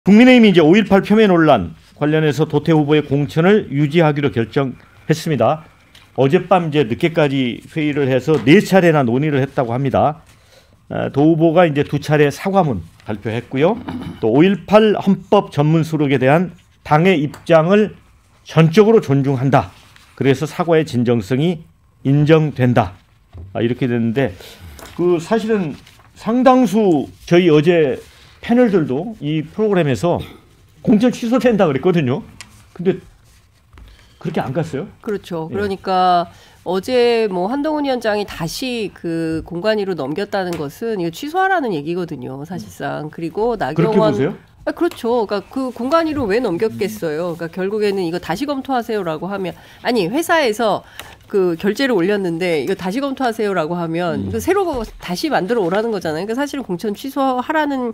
국민의힘이 이제 5.18 폄훼 논란 관련해서 도태 후보의 공천을 유지하기로 결정했습니다. 어젯밤 이제 늦게까지 회의를 해서 4차례나 논의를 했다고 합니다. 도 후보가 이제 2차례 사과문 발표했고요. 또 5.18 헌법 전문 수록에 대한 당의 입장을 전적으로 존중한다. 그래서 사과의 진정성이 인정된다. 이렇게 됐는데 그 사실은 상당수 저희 어제 패널들도 이 프로그램에서 공천 취소된다 그랬거든요. 근데 그렇게 안 갔어요? 그렇죠. 그러니까 어제 뭐 한동훈 위원장이 다시 그 공관위로 넘겼다는 것은 이거 취소하라는 얘기거든요, 사실상. 그리고 나경원 그렇게 보세요? 그렇죠. 그러니까 그 공관위로 왜 넘겼겠어요? 그러니까 결국에는 이거 다시 검토하세요라고 하면 아니 회사에서 그 결재를 올렸는데 이거 다시 검토하세요라고 하면 이거 새로 다시 만들어 오라는 거잖아요. 그러니까 사실은 공천 취소하라는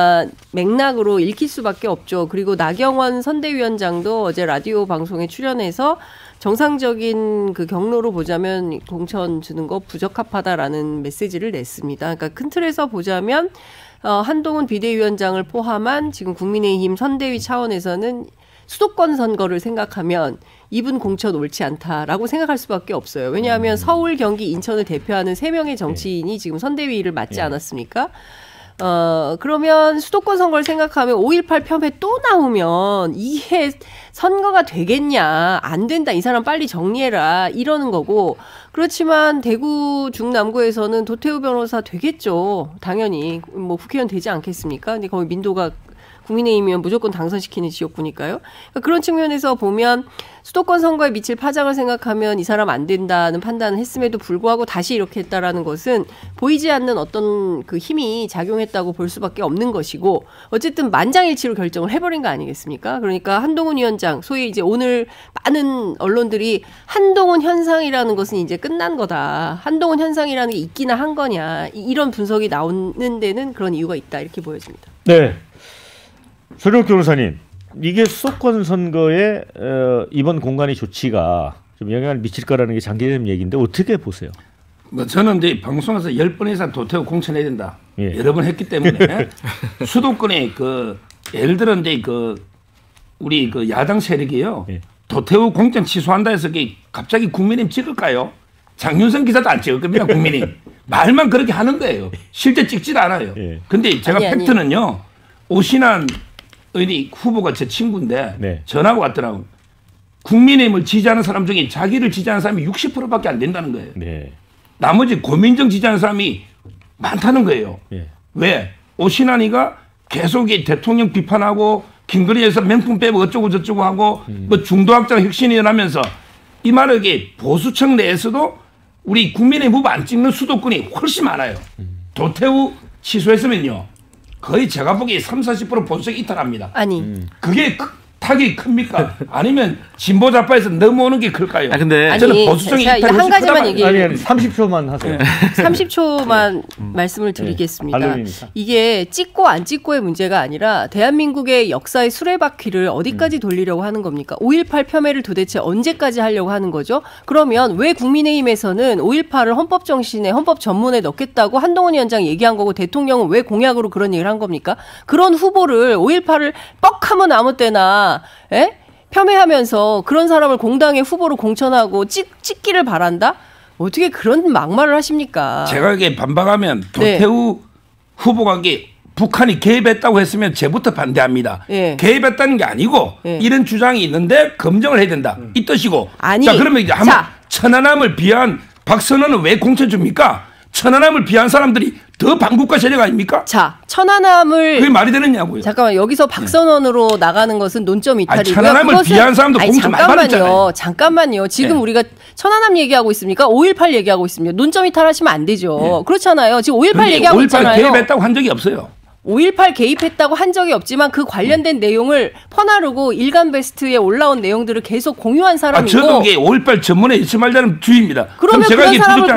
맥락으로 읽힐 수밖에 없죠. 그리고 나경원 선대위원장도 어제 라디오 방송에 출연해서 정상적인 그 경로로 보자면 공천 주는 거 부적합하다라는 메시지를 냈습니다. 그러니까 큰 틀에서 보자면 한동훈 비대위원장을 포함한 지금 국민의힘 선대위 차원에서는 수도권 선거를 생각하면 이분 공천 옳지 않다라고 생각할 수밖에 없어요. 왜냐하면 서울, 경기, 인천을 대표하는 3명의 정치인이 지금 선대위를 맡지 않았습니까? 그러면 수도권 선거를 생각하면 5.18 폄훼 또 나오면 이게 선거가 되겠냐, 안 된다, 이 사람 빨리 정리해라 이러는 거고. 그렇지만 대구 중남구에서는 도태우 변호사 되겠죠. 당연히 뭐 국회의원 되지 않겠습니까? 근데 거기 민도가 국민의힘이면 무조건 당선시키는 지역구니까요. 그러니까 그런 측면에서 보면 수도권 선거에 미칠 파장을 생각하면 이 사람 안 된다는 판단을 했음에도 불구하고 다시 이렇게 했다라는 것은 보이지 않는 어떤 그 힘이 작용했다고 볼 수밖에 없는 것이고, 어쨌든 만장일치로 결정을 해버린 거 아니겠습니까? 그러니까 한동훈 위원장, 소위 이제 오늘 많은 언론들이 한동훈 현상이라는 것은 이제 끝난 거다, 한동훈 현상이라는 게 있기나 한 거냐, 이런 분석이 나오는 데는 그런 이유가 있다, 이렇게 보여집니다. 네. 손영욱 변호사님, 이게 수도권 선거에 이번 공관위 조치가 좀 영향을 미칠 거라는 게 장기적인 얘기인데 어떻게 보세요? 뭐 저는 이제 방송에서 10번 이상 도태우 공천해야 된다, 여러 번 했기 때문에 수도권에 그 예를 들어 이제 그 우리 그 야당 세력이요, 도태우 공천 취소한다 해서 갑자기 국민의힘 찍을까요? 장윤선 기자도 안 찍을 겁니다. 국민의힘 말만 그렇게 하는 거예요. 실제 찍지도 않아요. 근데 제가 팩트는요, 오신환 의원이 후보가 제 친구인데 전화가 왔더라고요. 국민의힘을 지지하는 사람 중에 자기를 지지하는 사람이 60%밖에 안 된다는 거예요. 나머지 고민정 지지하는 사람이 많다는 거예요. 왜? 오신환이가 계속 대통령 비판하고 김건희에서 명품 빼고 어쩌고 저쩌고 하고 뭐 중도학장 혁신이 일어나면서 이 말을 보수층 내에서도 우리 국민의힘 후보 안 찍는 수도권이 훨씬 많아요. 도태우 취소했으면요, 거의 제가 보기에 30~40% 보수적 이탈합니다. 아니, 그게 타격이 큽니까? 아니면 진보 좌파에서 넘어오는 게 클까요? 근데 저는 보수적인 이탈이 한 가지만 얘기해요. 아니 30초만 하세요. 30초만 말씀을 드리겠습니다. 이게 찍고 안 찍고의 문제가 아니라 대한민국의 역사의 수레바퀴를 어디까지 돌리려고 하는 겁니까? 5.18 폄훼를 도대체 언제까지 하려고 하는 거죠? 그러면 왜 국민의힘에서는 5.18을 헌법 정신에, 헌법 전문에 넣겠다고 한동훈 위원장 얘기한 거고, 대통령은 왜 공약으로 그런 얘기를 한 겁니까? 그런 후보를 5.18을 뻑하면 아무 때나 폄훼하면서 그런 사람을 공당의 후보로 공천하고 찍기를 바란다? 어떻게 그런 막말을 하십니까? 제가 이게 반박하면 도태우 후보가 북한이 개입했다고 했으면 제부터 반대합니다. 개입했다는 게 아니고 이런 주장이 있는데 검증을 해야 된다, 이 뜻이고. 아니, 자, 그러면 이제 한번 천안함을 비한 박선원은 왜 공천 줍니까? 천안함을 비한 사람들이 더 반국가 세력 아닙니까? 자, 천안함을 그게 말이 되느냐고요. 잠깐만, 여기서 박선원으로 나가는 것은 논점 이탈이고요. 천안함을 비한 사람도 공천 많이 받았잖아요. 잠깐만요. 지금 우리가 천안함 얘기하고 있습니까? 5.18 얘기하고 있습니다. 논점 이탈하시면 안 되죠. 그렇잖아요. 지금 5.18 얘기하고 있잖아요. 5.18 개입했다고 한 적이 없어요. 5.18 개입했다고 한 적이 없지만 그 관련된 내용을 퍼나르고 일간 베스트에 올라온 내용들을 계속 공유한 사람이고. 저도 이게 5.18 전문에 있지 말자는 주의입니다. 그러면 제가 그런 이게 사람을 아닙니까?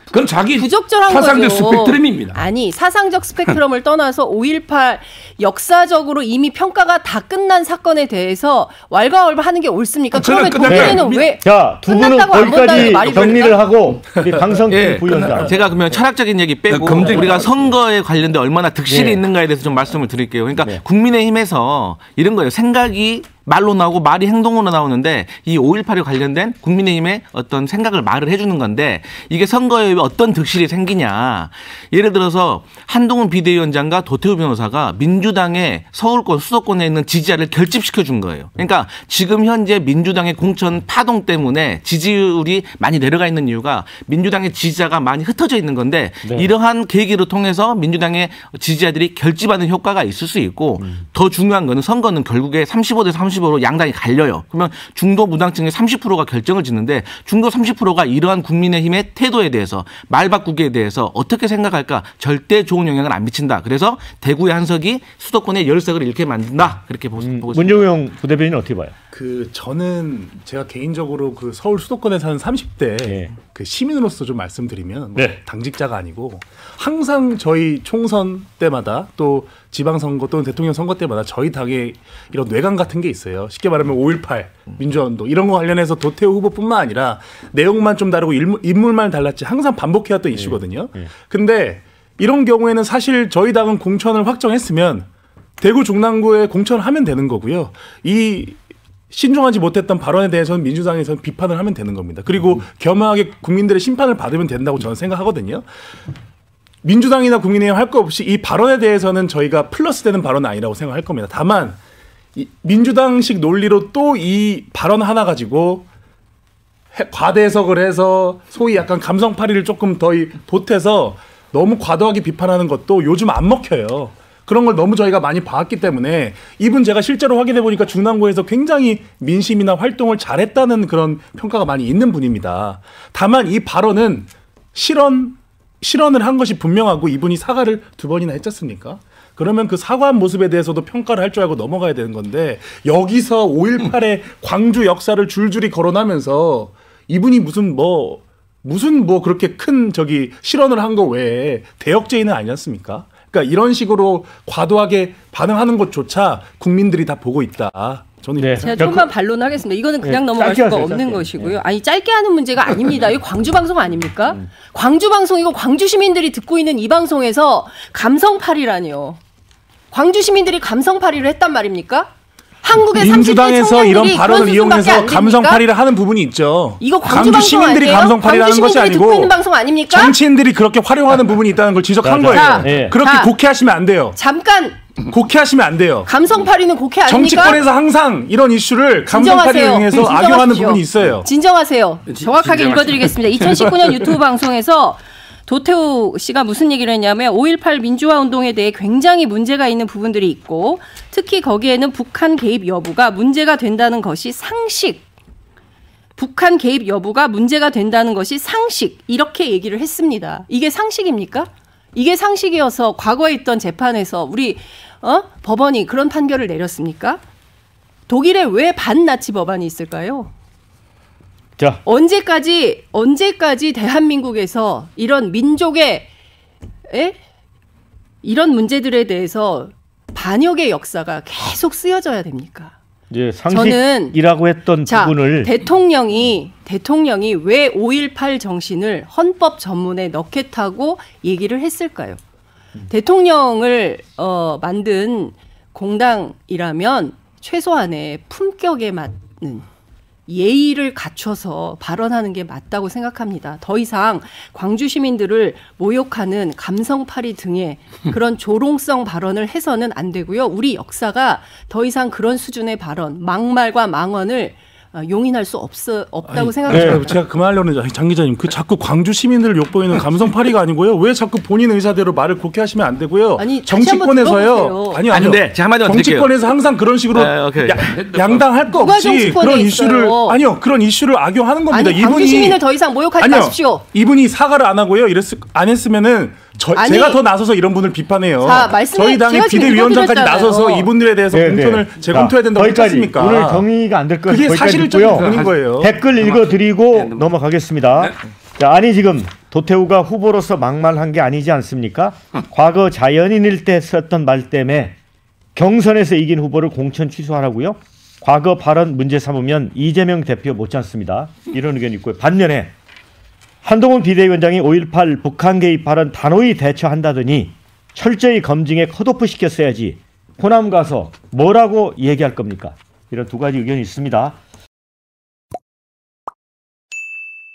그건 자기 부적절한 사상적 거죠. 스펙트럼입니다. 아니 사상적 스펙트럼을 떠나서 5.18 역사적으로 이미 평가가 다 끝난 사건에 대해서 왈가왈부하는 게 옳습니까? 그러면 독일에는 왜 자, 두 분은 거기까지 정리를 하고 우리 강성필 부위원장. 제가 그러면 철학적인 얘기 빼고 우리가 선거에 관련된 얼마나 득실이 있는가에 대해서 좀 말씀을 드릴게요. 그러니까 국민의힘에서 이런 거예요. 생각이 말로 나오고 말이 행동으로 나오는데 이 5.18에 관련된 국민의힘의 어떤 생각을 말을 해주는 건데 이게 선거에 어떤 득실이 생기냐. 예를 들어서 한동훈 비대위원장과 도태우 변호사가 민주당의 서울권 수도권에 있는 지지자를 결집시켜 준 거예요. 그러니까 지금 현재 민주당의 공천 파동 때문에 지지율이 많이 내려가 있는 이유가 민주당의 지지자가 많이 흩어져 있는 건데 이러한 계기를 통해서 민주당의 지지자들이 결집하는 효과가 있을 수 있고 더 중요한 거는 선거는 결국에 35대 30으로 양당이 갈려요. 그러면 중도 무당층의 30%가 결정을 짓는데 중도 30%가 이러한 국민의힘의 태도에 대해서 말 바꾸기에 대해서 어떻게 생각할까 절대 좋은 영향을 안 미친다. 그래서 대구의 한석이 수도권의 열석을 잃게 만든다. 그렇게 보고 있습니다. 문정용 부대변인은 어떻게 봐요? 저는 제가 개인적으로 그 서울 수도권에 사는 30대 그 시민으로서 좀 말씀드리면 당직자가 아니고 항상 저희 총선 때마다 또 지방선거 또는 대통령 선거 때마다 저희 당에 이런 뇌강 같은 게 있어요. 쉽게 말하면 5.18 민주화운동 이런 거 관련해서 도태우 후보뿐만 아니라 내용만 좀 다르고 인물만 달랐지 항상 반복해왔던 이슈거든요. 근데 이런 경우에는 사실 저희 당은 공천을 확정했으면 대구 중랑구에 공천을 하면 되는 거고요. 이 신중하지 못했던 발언에 대해서는 민주당에서는 비판을 하면 되는 겁니다. 그리고 겸허하게 국민들의 심판을 받으면 된다고 저는 생각하거든요. 민주당이나 국민의힘 할 거 없이 이 발언에 대해서는 저희가 플러스 되는 발언은 아니라고 생각할 겁니다. 다만 민주당식 논리로 또 이 발언 하나 가지고 과대 해석을 해서 소위 약간 감성파리를 조금 더 보태서 너무 과도하게 비판하는 것도 요즘 안 먹혀요. 그런 걸 너무 저희가 많이 봐왔기 때문에 이분 제가 실제로 확인해 보니까 중랑구에서 굉장히 민심이나 활동을 잘했다는 그런 평가가 많이 있는 분입니다. 다만 이 발언은 실언을 한 것이 분명하고 이분이 사과를 2번이나 했지 않습니까? 그러면 그 사과한 모습에 대해서도 평가를 할 줄 알고 넘어가야 되는 건데 여기서 5.18의 광주 역사를 줄줄이 거론하면서 이분이 무슨 그렇게 큰 실언을 한 거 외에 대역죄인은 아니지 않습니까? 그러니까 이런 식으로 과도하게 반응하는 것조차 국민들이 다 보고 있다. 저는 제가 조금만 반론하겠습니다. 이거는 그냥 넘어갈 수가 없는 것이고요. 아니 짧게 하는 문제가 아닙니다. 이거 광주 방송 아닙니까? 광주 방송이고 광주 시민들이 듣고 있는 이 방송에서 감성팔이라니요. 광주 시민들이 감성팔이를 했단 말입니까? 한국의 민주당에서 이런 발언을 이용해서 감성팔이를 하는 부분이 있죠. 이거 광주 시민들이 감성팔이를 하는 것이 아니고 듣고 있는 방송 아닙니까? 정치인들이 그렇게 활용하는 부분이 있다는 걸 지적한 거예요. 그렇게 곡해하시면 안 돼요. 잠깐. 곡해하시면 안 돼요. 감성팔이는 곡해 아닙니까? 정치권에서 항상 이런 이슈를 감성팔이를 이용해서 악용하는 부분이 있어요. 진정하세요. 정확하게 읽어드리겠습니다. 2019년 유튜브 방송에서 도태우 씨가 무슨 얘기를 했냐면 5.18 민주화 운동에 대해 굉장히 문제가 있는 부분들이 있고 특히 거기에는 북한 개입 여부가 문제가 된다는 것이 상식. 북한 개입 여부가 문제가 된다는 것이 상식. 이렇게 얘기를 했습니다. 이게 상식입니까? 이게 상식이어서 과거에 있던 재판에서 우리 법원이 그런 판결을 내렸습니까? 독일에 왜 반나치 법안이 있을까요? 자. 언제까지 대한민국에서 이런 민족의 이런 문제들에 대해서 반역의 역사가 계속 쓰여져야 됩니까? 예, 상식이라고 했던 부분을 대통령이 왜 5.18 정신을 헌법 전문에 넣겠다고 얘기를 했을까요? 대통령을 만든 공당이라면 최소한의 품격에 맞는 예의를 갖춰서 발언하는 게 맞다고 생각합니다. 더 이상 광주 시민들을 모욕하는 감성팔이 등의 그런 조롱성 발언을 해서는 안 되고요. 우리 역사가 더 이상 그런 수준의 발언, 막말과 망언을 용인할 수 없다고 생각합니다. 제가 그만하려는 장 기자님, 자꾸 광주 시민들을 욕보이는 감성팔이가 아니고요. 왜 자꾸 본인 의사대로 말을 그렇게 하시면 안 되고요. 아니, 정치권에서요. 아니요. 근데 제가 한마디만 정치권에서 항상 그런 식으로 양당 할 거 없이 그런 이슈를 그런 이슈를 악용하는 겁니다. 아니, 광주 시민을 더 이상 모욕하지 마십시오. 이분이 사과를 안 하고요. 안 했으면은 제가 더 나서서 이런 분을 비판해요. 저희 당의 비대위원장까지 나서서 이분들에 대해서 공천을 재검토해야 된다고 했습니까? 오늘 정리가 안 될 것 그게 사실적인 부분인 거예요. 댓글 읽어드리고 넘어가겠습니다. 자, 아니 지금 도태우가 후보로서 막말한 게 아니지 않습니까? 과거 자연인일 때 썼던 말 때문에 경선에서 이긴 후보를 공천 취소하라고요? 과거 발언 문제 삼으면 이재명 대표 못지않습니다. 이런 의견이 있고요. 반면에 한동훈 비대위원장이 5.18 북한 개입 발언 단호히 대처한다더니 철저히 검증에 컷오프 시켰어야지 호남 가서 뭐라고 얘기할 겁니까? 이런 두 가지 의견이 있습니다.